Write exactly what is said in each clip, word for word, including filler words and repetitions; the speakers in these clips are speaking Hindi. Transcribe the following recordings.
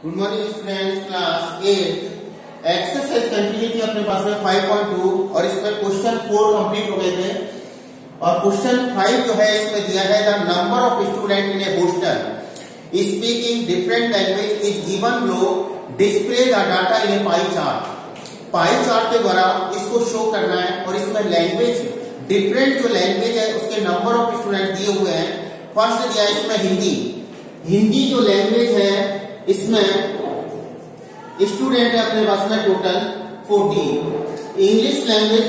Good morning students, class eight exercise continue थी अपने पास में फाइव पॉइंट टू और इसमें क्वेश्चन फोर कंप्लीट हो गए थे और क्वेश्चन फाइव जो है इसमें दिया है the number of student in a hostel speaking different language is given below, display the data in a pie chart. Pie chart के द्वारा इसको शो करना है और इसमें लैंग्वेज डिफरेंट जो लैंग्वेज है उसके नंबर ऑफ स्टूडेंट दिए हुए हैं। फर्स्ट दिया है इसमें हिंदी। हिंदी जो लैंग्वेज है इसमें स्टूडेंट है अपने पास में टोटल फोर्टी। इंग्लिश लैंग्वेज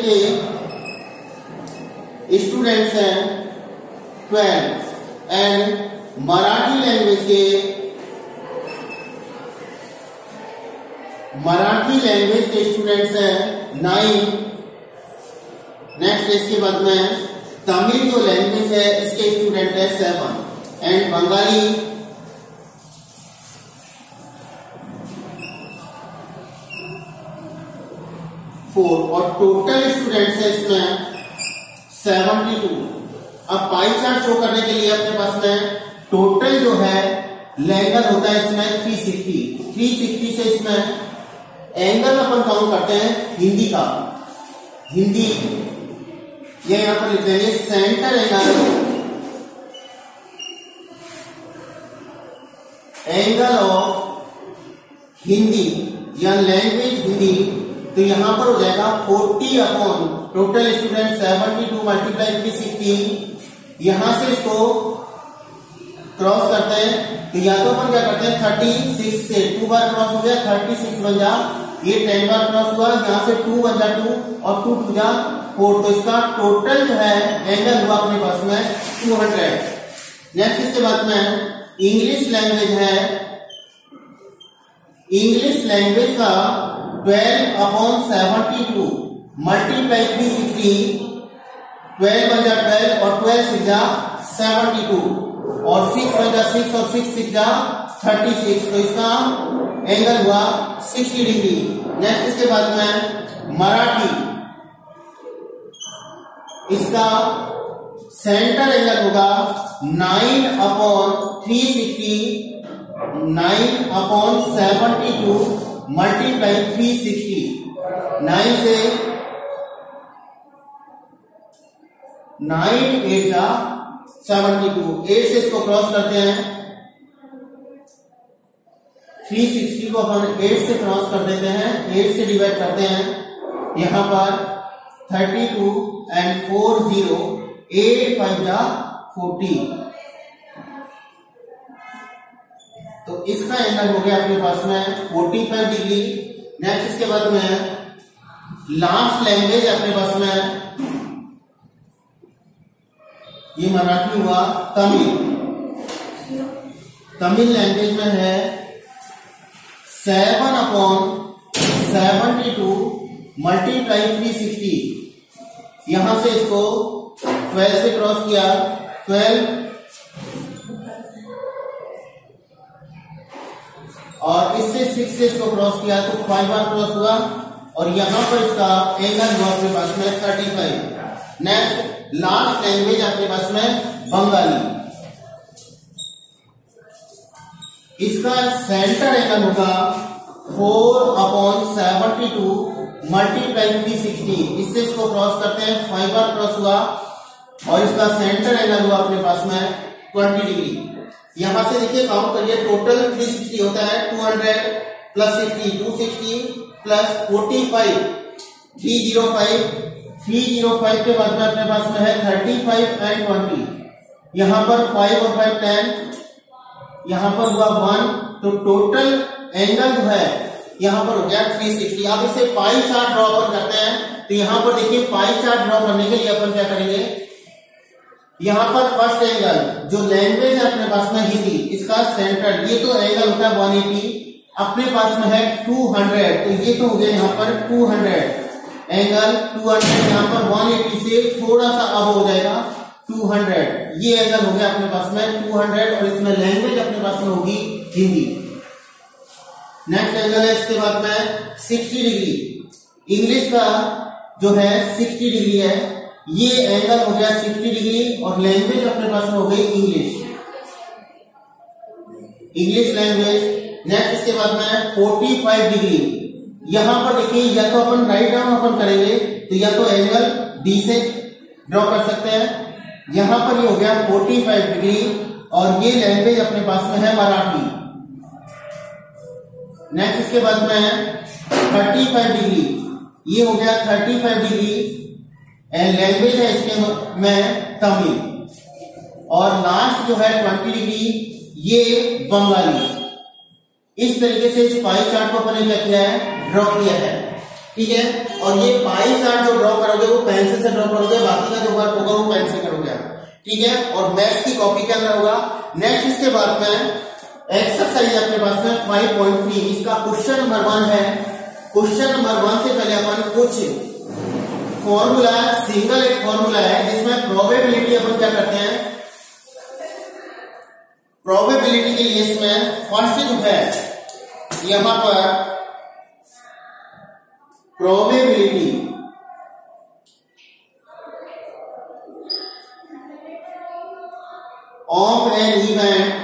के स्टूडेंट्स हैं ट्वेल्व एंड मराठी लैंग्वेज के मराठी लैंग्वेज के स्टूडेंट्स हैं नाइन। नेक्स्ट इसके बाद में तमिल जो लैंग्वेज है इसके स्टूडेंट है सेवन एंड बंगाली फोर और टोटल स्टूडेंट्स है इसमें सेवेंटी टू। अब पाई चार्ट शो करने के लिए अपने पास में टोटल जो है एंगल होता है इसमें थ्री सिक्सटी। थ्री सिक्सटी से इसमें एंगल अपन काउंट करते हैं हिंदी का। हिंदी ये यहां पर लिख देंगे center angle angle of Hindi या लैंग्वेज हिंदी, तो यहां पर हो जाएगा forty upon total student seventy to multiply three sixty. यहां से इसको क्रॉस करते हैं तो या तो अपन क्या करते हैं थर्टी सिक्स से टू बार क्रॉस हो गया, थर्टी सिक्स बन जा, ये टेन बार क्रॉस हुआ, यहां से टू बन जा टू और टू टू जा फोर, तो इसका टोटल जो है एंगल हुआ अपने पास में टू हंड्रेड। नेक्स्ट इसके बाद में इंग्लिश लैंग्वेज है। इंग्लिश लैंग्वेज का twelve upon seventy to multiply three sixty, twelve one जा ट्वेल्व और ट्वेल्व सिक्स जा सेवेंटी टू और सिक्स बन जा सिक्स और सिक्स सिक्स जा थर्टी सिक्स, तो इसका एंगल हुआ सिक्सटी डिग्री। नेक्स्ट इसके बाद में मराठी, इसका सेंटर एंगल होगा nine upon three sixty, nine upon seventy to multiply three sixty. Nine से नाइन एट जा सेवेंटी टू, एट से इसको क्रॉस करते हैं, थ्री सिक्सटी को अपन एट से क्रॉस कर देते हैं, एट से डिवाइड करते हैं, यहां पर thirty two and four zero, eight five जा फोर्टी, तो इसका एंगल हो गया अपने पास में फोर्टी फाइव डिग्री। नेक्स्ट इसके बाद में लास्ट लैंग्वेज अपने पास में ये मराठी हुआ, तमिल। तमिल लैंग्वेज में है seven upon seventy to multiply three sixty. यहां से इसको ट्वेल्व से क्रॉस किया, ट्वेल्व और इससे सिक्स से इसको क्रॉस किया तो फाइव बार क्रॉस हुआ और यहां पर इसका एंगल हुआ अपने पास में thirty five. Next last language आपके पास में बंगाली, इसका सेंटर एंगल होगा four upon seventy to multiply three sixty. इससे इसको क्रॉस करते हैं, फाइव बार क्रॉस हुआ और इसका सेंटर एंगल हुआ अपने पास में ट्वेंटी डिग्री। यहां से देखिए काउंट करिए, टोटल थ्री सिक्सटी होता है, two hundred plus sixty two sixty plus forty five three zero five, three zero five के बाद में अपने पास में है थर्टी फाइव एंड ट्वेंटी, यहां पर फाइव और फाइव टेन, यहां पर हुआ वन, तो टोटल एंगल जो है यहां पर हो गया थ्री सिक्सटी। अब इसे पाई चार्ट ड्रॉ अपन करते हैं, तो यहां पर देखिए पाई चार्ट ड्रॉ करने के लिए अपन क्या करेंगे, यहां पर फर्स्ट एंगल जो लैंग्वेज है अपने पास में हिंदी, इसका सेंटर ये तो एंगल होता है वन एटी, अपने पास में है टू हंड्रेड, तो ये तो हो गया यहां पर two hundred angle two hundred, यहां पर वन एटी से थोड़ा सा अब हो जाएगा टू हंड्रेड, ये एंगल हो गया अपने पास में टू हंड्रेड और इसमें लैंग्वेज अपने पास में होगी हिंदी। नेक्स्ट एंगल है इसके बाद में सिक्सटी डिग्री। इंग्लिश का जो है सिक्सटी डिग्री है, ये एंगल हो गया सिक्सटी डिग्री और लैंग्वेज अपने पास में हो गई इंग्लिश। इंग्लिश लैंग्वेज नेक्स्ट इसके बाद में पैंतालीस डिग्री, यहां पर देखिए या तो अपन राइट डाउन अपन करेंगे तो या तो एंगल डी से ड्रॉ कर सकते हैं। यहां पर ये हो गया पैंतालीस डिग्री और ये लैंग्वेज अपने पास में है मराठी। नेक्स्ट इसके बाद में पैंतीस डिग्री, ये हो गया पैंतीस डिग्री एंड लैंग्वेज है इसके में तमिल। और लास्ट जो है बीस डिग्री ये बंगाली। इस तरीके से इस पाई चार्ट को अपने क्या किया है, ड्रॉ किया है। ठीक है, और ये पाई चार्ट जो ड्रॉ करोगे वो पेंसिल से ड्रॉ करोगे, बाकी का जो वर्क होगा वो पेंसिल करोगे। ठीक है, और मैथ्स की कॉपी के अंदर होगा। नेक्स्ट इसके बाद में एक्सरसाइज अपने पास में फाइव पॉइंट थ्री, इसका क्वेश्चन नंबर वन है। क्वेश्चन नंबर वन से पहले अपन कुछ फॉर्मूला, सिंगल एक फॉर्मूला है जिसमें प्रोबेबिलिटी अपन क्या करते हैं, प्रोबेबिलिटी के लिए इसमें फर्स्ट जो है यहां पर probability of an event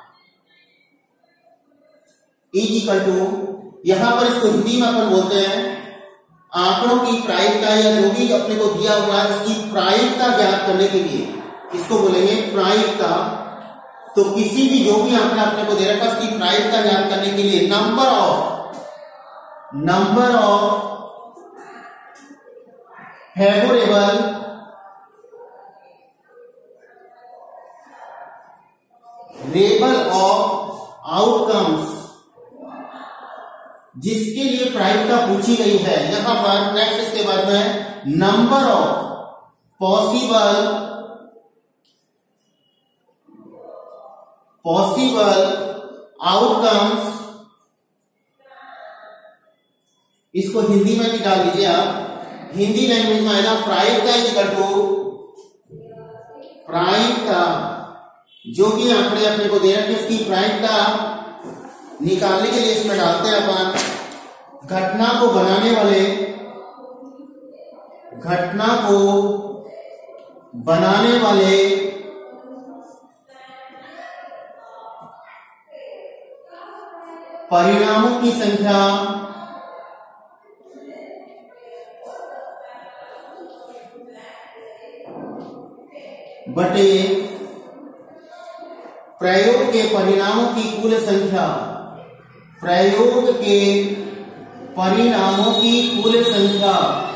is equal to, यहां पर इसको हिंदी में अपन बोलते हैं आंकड़ों की प्रायिकता या जो भी अपने को दिया हुआ है उसकी प्रायिकता ज्ञात करने के लिए इसको बोलेंगे प्रायिकता। तो किसी भी जो भी आंकड़ा अपने को दे रखा है उसकी प्रायिकता ज्ञात करने के लिए number of number of favourable rable of outcomes, जिसके लिए प्रायिकता पूछी गई है यहां पर। नेक्स्ट इसके बाद में number of possible possible outcomes, इसको हिंदी में भी डाल दीजिए आप। हिंदी लैंग्वेज में आएगा प्रायिकता इक्वल टू प्रायिकता, जो भी आंकड़े अपने को दे रखे उसकी प्रायिकता निकालने के लिए इसमें डालते हैं अपन घटना को बनाने वाले घटना को बनाने वाले परिणामों की संख्या बटे प्रयोग के परिणामों की कुल संख्या, प्रयोग के परिणामों की कुल संख्या।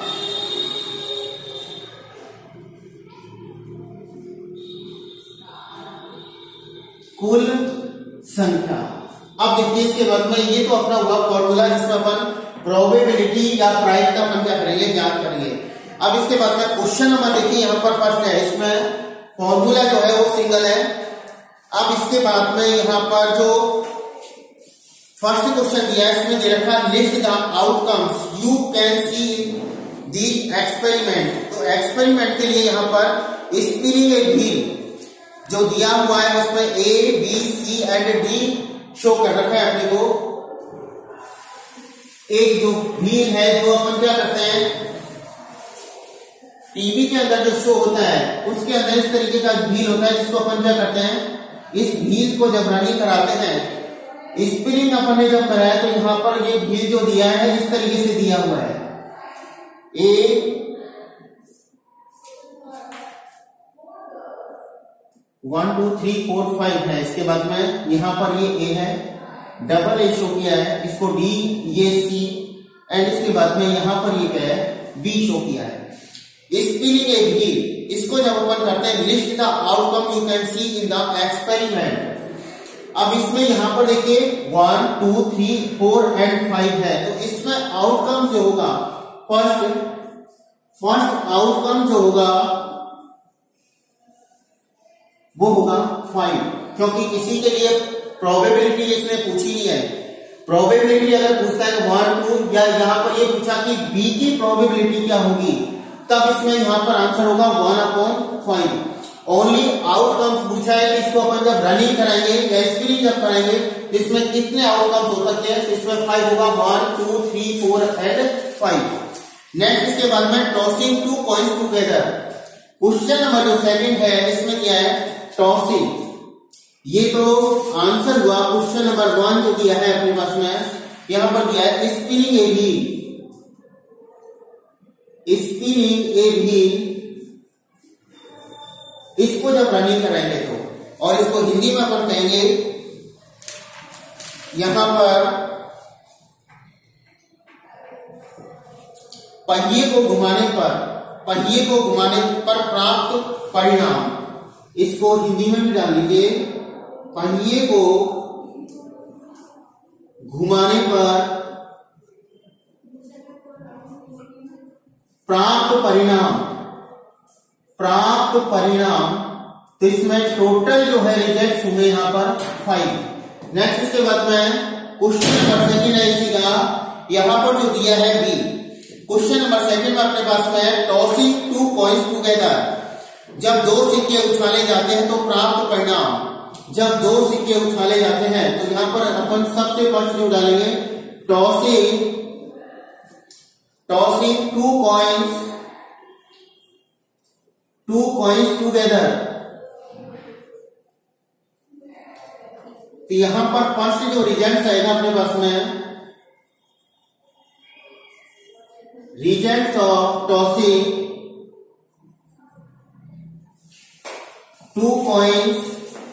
कुल संख्या। अब देखिए इसके बाद में ये तो अपना हुआ फॉर्मूला जिसमें अपन प्रोबेबिलिटी या प्रायिकता अपन क्या करेंगे, ज्ञात करेंगे। अब इसके बाद में क्वेश्चन नंबर देखिए यहाँ पर फर्स्ट है, इसमें फॉर्मूला जो है वो सिंगल है। अब इसके बाद में यहाँ पर जो फर्स्ट क्वेश्चन दिया है इसमें दे रखा list the outcomes you can see the experiment. तो एक्सपेरिमेंट के लिए यहाँ पर स्पिनिंग ए व्हील जो दिया हुआ है उसमें A B C and D show कर रखा है अपने को। एक जो व्हील है जो अपन क्या करते हैं टीवी के अंदर जो शो होता है उसके अंदर इस तरीके का व्हील होता है जिसको अपन क्या करते हैं, इस व्हील को जब रनिंग कराते हैं, स्पिनिंग अपन ने जब कराया तो यहां पर ये व्हील जो दिया है इस तरीके से दिया हुआ है A one two three four five है। इसके बाद में यहां पर ये ए है, डबल ए शो किया है, इसको डी ये सी एंड इसके बाद में यहां पर ये क्या है बी शो किया है। स्पिनिंग ए व्हील, इसको जब अपन करते हैं list the outcome you can see in the experiment. अब इसमें यहां पर देखिए one two three four and five है, तो इसमें आउटकम जो होगा फर्स्ट फर्स्ट आउटकम जो होगा वो होगा फाइव, क्योंकि किसी के लिए प्रोबेबिलिटी इसने पूछी नहीं है। प्रोबेबिलिटी अगर पूछता है वन टू या यहां पर ये पूछा कि बी की प्रोबेबिलिटी क्या होगी, तब इसमें यहां पर आंसर होगा one upon five. Only outcomes पूछा है कि इसको अपन जब रनिंग कराएंगे या स्पिनिंग जब कराएंगे इसमें कितने आउटकम्स हो सकते हैं, इसमें फाइव होगा, one two three four and five. Next इसके बाद में tossing two coins together. Question number जो सेकंड है इसमें क्या है टॉसिंग ये तो आंसर हुआ क्वेश्चन नंबर वन जो दिया है अपने पास में, यहां पर दिया है स्पिनिंग ए भी, स्पिनिंग ए भी, इसको जब रनिंग कराएंगे तो, और इसको हिंदी में अपन कहेंगे यहां पर पहिए को घुमाने पर, पहिए को घुमाने पर प्राप्त परिणाम, इसको हिंदी में भी डाल लीजिए, पहिए को घुमाने पर प्राप्त परिणाम, प्राप्त परिणाम, तो इसमें टोटल जो है रिजल्ट हुए यहां पर फाइव। नेक्स्ट इसके बाद में क्वेश्चन नंबर सेकंड है इसी का, यहां पर जो दिया है बी, क्वेश्चन नंबर सेकंड में अपने पास में टॉसिंग टू कॉइन्स टुगेदर, जब दो सिक्के उछाले जाते हैं तो प्राप्त परिणाम, जब दो सिक्के उछाले जाते हैं तो यहां पर अपन सबसे फर्स्ट जो डालेंगे tossing, tossing two coins, two coins together, तो यहां पर फर्स्ट जो रिजल्ट आएगा अपने पास में, results of tossing two coins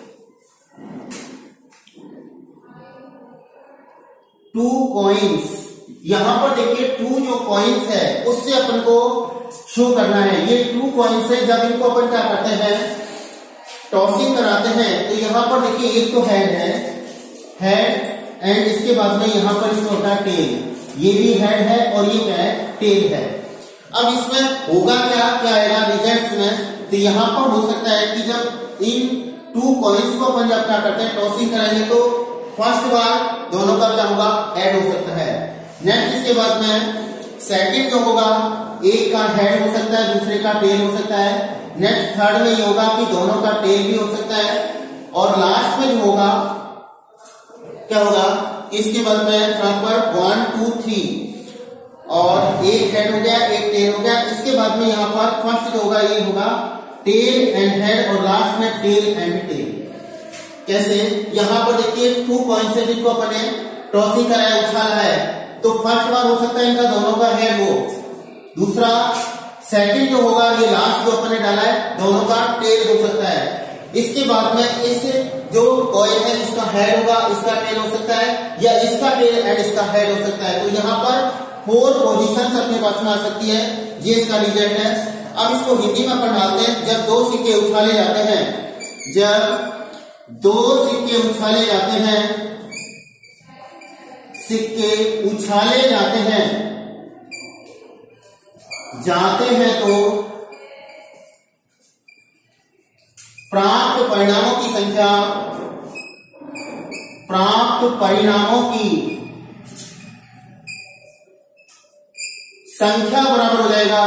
two coins, यहां पर देखिए टू जो कॉइन्स है उससे अपन को शो करना है, ये टू कॉइन्स है, जब इनको अपन क्या करते हैं टॉसिंग कराते हैं तो यहां पर देखिए एक तो हेड है, हेड एंड इसके बाद में यहां पर इसमें होता है टेल, ये भी हेड है और ये क्या है टेल है। अब इसमें होगा क्या, क्या आएगा रिजल्ट में, तो यहां पर हो सकता है कि जब इन टू कॉइन्स को अपन जब क्या करते हैं टॉसिंग कराएंगे तो फर्स्ट बार दोनों का क्या होगा हेड हो सकता है। नेक्स्ट इसके बाद में सेकंड जो होगा एक का हेड हो सकता है दूसरे का टेल हो सकता है। नेक्स्ट थर्ड में ये होगा कि दोनों का टेल भी हो सकता है, और लास्ट में जो होगा क्या होगा, इसके बाद में यहां पर वन टू थ्री और एक हेड हो गया एक टेल हो गया, इसके बाद में यहाँ पर फर्स्ट जो होगा ये होगा टेल एंड हेड और लास्ट में टेल एंड टेल। कैसे, यहाँ पर देखिए टू कॉइन्स है जिनको अपने टॉसिंग कराया उछाला है, तो फर्स्ट बार हो सकता है इनका दोनों का हेड हो, दूसरा सेकंड जो होगा ये लास्ट जो अपने डाला है दोनों का टेल हो सकता है। इसके बाद में इस जो कॉइन है इसका हेड होगा इसका टेल हो सकता है, या इसका टेल एंड इसका हेड हो सकता है। तो यहाँ पर फोर पोजीशन अपने पास में आ सकती है, ये इसका रिजल्ट है। अब इसको हिंदी में अपन डालते हैं, जब दो सिक्के उछाले जाते हैं, जब दो सिक्के उछाले जाते हैं, सिक्के उछाले जाते हैं जाते हैं तो प्राप्त परिणामों की संख्या, प्राप्त परिणामों की संख्या बराबर हो जाएगा,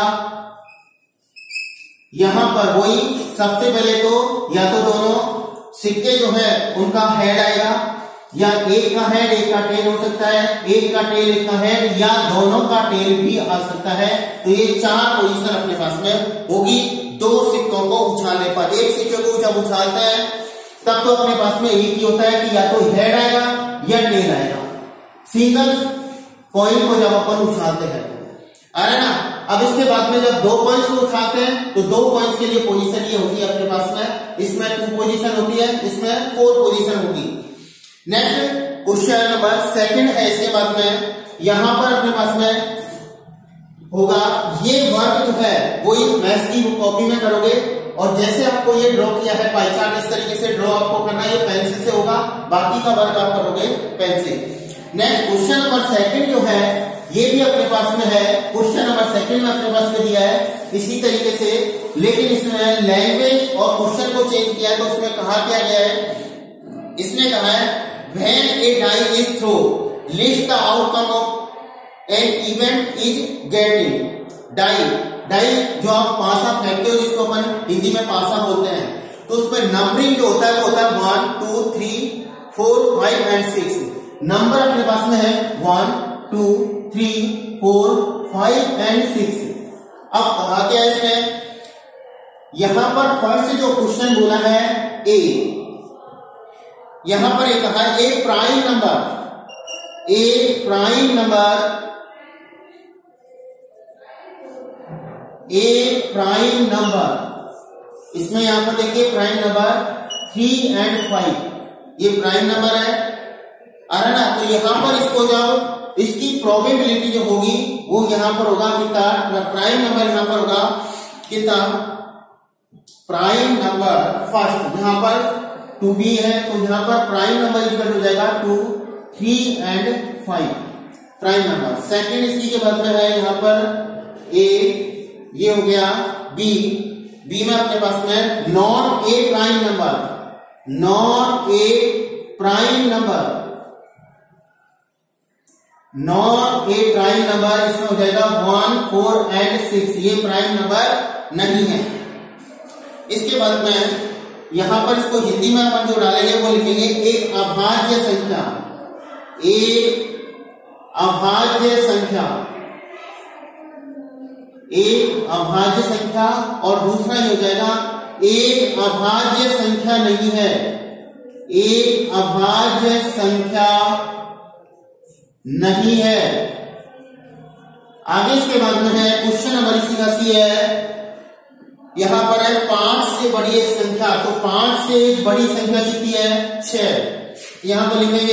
यहां पर वही सबसे पहले तो या तो दोनों सिक्के जो है उनका हेड आएगा, या एक का हेड एक का टेल हो सकता है, एक का टेल एक का हेड, या दोनों का टेल भी आ सकता है। तो ये चार पोजीशन अपने पास में होगी दो सिक्कों को उछालने पर। एक सिक्के को जब उछालता है तब तो अपने पास में एक ही होता है कि या तो हेड आएगा या टेल आएगा, सिंगल कॉइन को जब अपन उछालते हैं अरे ना। अब इसके बाद में जब दो कॉइन्स को उठाते हैं तो दो कॉइन्स के लिए पोजीशन ये होती है अपने पास में, इसमें टू पोजीशन होती है, इसमें फोर पोजीशन होगी। नेक्स्ट क्वेश्चन नंबर सेकंड है, इसके बाद में यहां पर अपने पास में होगा ये वर्क जो है वही मैथ्स की कॉपी में करोगे, और जैसे आपको ये ड्रॉ किया है पाई चार्ट इस तरीके से ड्रॉ आपको करना है, ये पेंसिल से होगा, बाकी का वर्क आप करोगे पेन से। नेक्स्ट क्वेश्चन नंबर सेकंड जो है ये भी अपने पास में है, क्वेश्चन नंबर सेकंड में अपने पास में दिया है इसी तरीके से, लेकिन इसमें लैंग्वेज और क्वेश्चन को चेंज किया है। तो उसमें कहा क्या गया है, इसने कहा है when a die is throw list the outcome of an event is getting. Die die जो आप पासा फेंकते हो जिसको अपन हिंदी में पासा बोलते हैं, तो उसमें नंबरिंग जो होता है वो होता है one two three four five and six. Number अपने पास में है one two three four five and six. अब कहा क्या है इसमें, यहां पर फर्स्ट जो क्वेश्चन बोला है ए, यहां पर एक कहा a prime number, a prime number, a prime number, इसमें यहां पर देखिए prime number three and five, ये प्राइम नंबर है आ रहा ना। तो यहां पर इसको जब इसकी प्रोबेबिलिटी जो होगी वो यहां पर होगा कितना, प्राइम नंबर यहां पर होगा कितना, प्राइम नंबर फर्स्ट यहां पर टू बी है, तो यहां पर प्राइम नंबर इक्वल हो जाएगा two, three and five prime number. Second इसकी के बाद में है यहां पर ए, ये हो गया बी, बी में अपने पास में non a prime number, non a prime number, non a prime number, इसमें हो जाएगा वन, फोर एंड सिक्स, ये प्राइम नंबर नहीं है। इसके बाद में यहां पर इसको हिंदी में अपन जो डालेंगे वो लिखेंगे एक अभाज्य संख्या, एक अभाज्य संख्या, एक अभाज्य संख्या, और दूसरा ये हो जाएगा एक अभाज्य संख्या नहीं है, एक अभाज्य संख्या नहीं है। आगे इसके बाद में है क्वेश्चन नंबर इसी का सी है, यहां पर है पांच से बड़ी एक संख्या, तो पांच से एक बड़ी संख्या कितनी है, छह। यहां पर लिखेंगे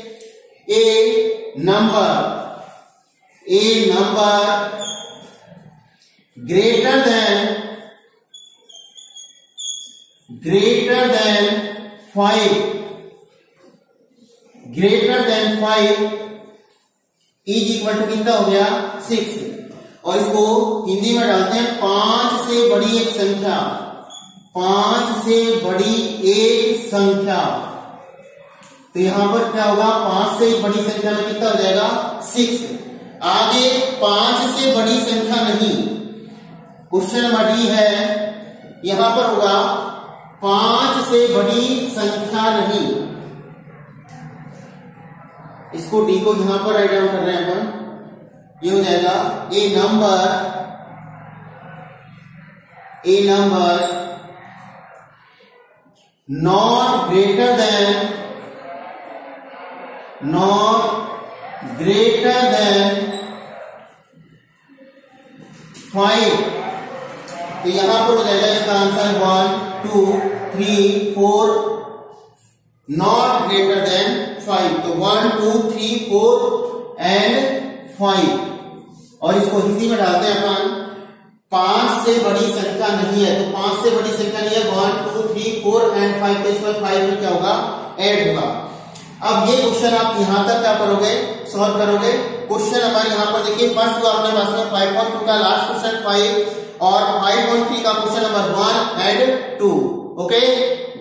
a number, a number greater than, greater than five, greater than five is equal to कितना हो गया, सिक्स। और इसको हिंदी में डालते हैं पांच से बड़ी एक संख्या, पांच से बड़ी एक संख्या, तो यहां पर क्या होगा, पांच से बड़ी संख्या में कितना हो जाएगा, सिक्स। आगे पांच से बड़ी संख्या नहीं, क्वेश्चन नंबर डी है, यहां पर होगा पांच से बड़ी संख्या नहीं, इसको डी को यहां पर राइट डाउन कर रहे हैं अपन, ये हो जाएगा a number, a number not greater than, not greater than five, तो यहां पर हो जाएगा इसका answer one, two, three, four, not greater than five, तो one, two, three, four and five. और इसको हिंदी में डालते हैं अपन, पांच से बड़ी संख्या नहीं है, तो पांच से बड़ी संख्या नहीं है, one, two, three, four and five, तो इसमें फाइव में क्या होगा, ऐड होगा। अब ये क्वेश्चन आप यहां तक क्या करोगे, सॉल्व करोगे। क्वेश्चन नंबर यहां पर देखिए, फर्स्ट जो आपने पास में फाइव पॉइंट टू का लास्ट क्वेश्चन फाइव, और फाइव पॉइंट थ्री का question number one and two, okay.